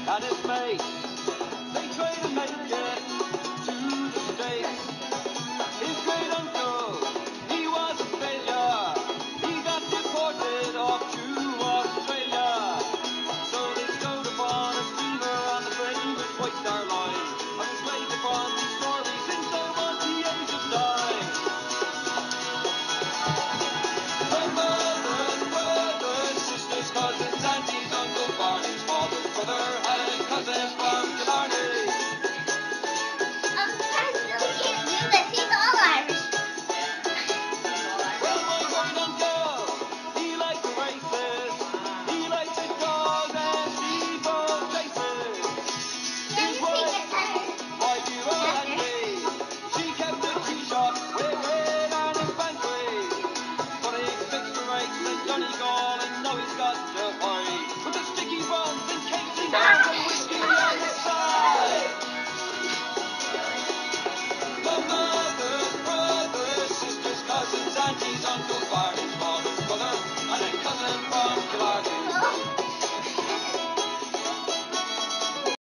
and his mate. They try to make it to the States. His great uncle, he was a failure. He got deported off to Australia. So they stowed upon a steamer on the famous White Star Line. I was raised upon these stories since I was the age of 9. My mother's brothers, sisters, cousins, aunties, Uncle Barney's father's brother had a cousin from Killarney. Well, my great uncle, he liked the races. He liked the dogs and steeple chases. His wife, my dear Auntie, she kept a tea shop with bread and his pantry. But he fixed the race and Donegal, and now he's got to hide with the sticky buns and cakes and jams and whiskey on the side. My mother's brothers, sisters, cousins, aunties, uncles,